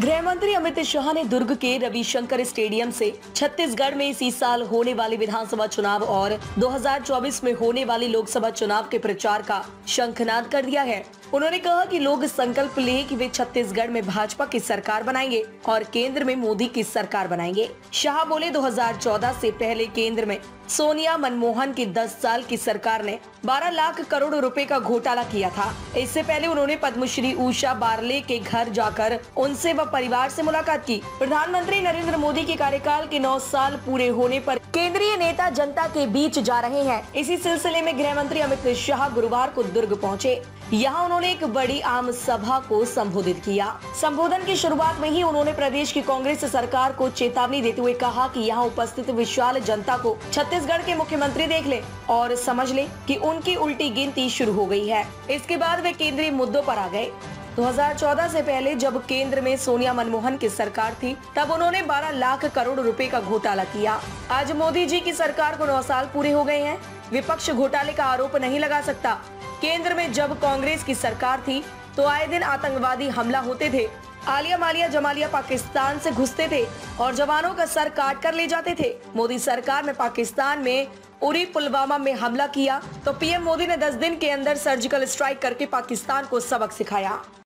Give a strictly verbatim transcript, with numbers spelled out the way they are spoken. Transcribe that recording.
गृह मंत्री अमित शाह ने दुर्ग के रविशंकर स्टेडियम से छत्तीसगढ़ में इसी साल होने वाले विधानसभा चुनाव और दो हज़ार चौबीस में होने वाले लोकसभा चुनाव के प्रचार का शंखनाद कर दिया है। उन्होंने कहा कि लोग संकल्प लें कि वे छत्तीसगढ़ में भाजपा की सरकार बनाएंगे और केंद्र में मोदी की सरकार बनाएंगे। शाह बोले, दो हज़ार चौदह से पहले केंद्र में सोनिया मनमोहन की दस साल की सरकार ने बारह लाख करोड़ रुपए का घोटाला किया था। इससे पहले उन्होंने पद्मश्री उषा बारले के घर जाकर उनसे व परिवार से मुलाकात की। प्रधानमंत्री नरेंद्र मोदी के कार्यकाल के नौ साल पूरे होने पर केंद्रीय नेता जनता के बीच जा रहे हैं। इसी सिलसिले में गृह मंत्री अमित शाह गुरुवार को दुर्ग पहुंचे। यहाँ उन्होंने एक बड़ी आम सभा को संबोधित किया। संबोधन की शुरुआत में ही उन्होंने प्रदेश की कांग्रेस सरकार को चेतावनी देते हुए कहा कि यहाँ उपस्थित विशाल जनता को छत्तीसगढ़ के मुख्यमंत्री देख ले और समझ ले कि उनकी उल्टी गिनती शुरू हो गई है। इसके बाद वे केंद्रीय मुद्दों पर आ गए। दो हज़ार चौदह से पहले जब केंद्र में सोनिया मनमोहन की सरकार थी, तब उन्होंने बारह लाख करोड़ रुपए का घोटाला किया। आज मोदी जी की सरकार को नौ साल पूरे हो गए हैं। विपक्ष घोटाले का आरोप नहीं लगा सकता। केंद्र में जब कांग्रेस की सरकार थी तो आए दिन आतंकवादी हमला होते थे। आलिया मालिया जमालिया पाकिस्तान से घुसते थे और जवानों का सर काट कर ले जाते थे। मोदी सरकार में पाकिस्तान में उरी पुलवामा में हमला किया तो पीएम मोदी ने दस दिन के अंदर सर्जिकल स्ट्राइक करके पाकिस्तान को सबक सिखाया।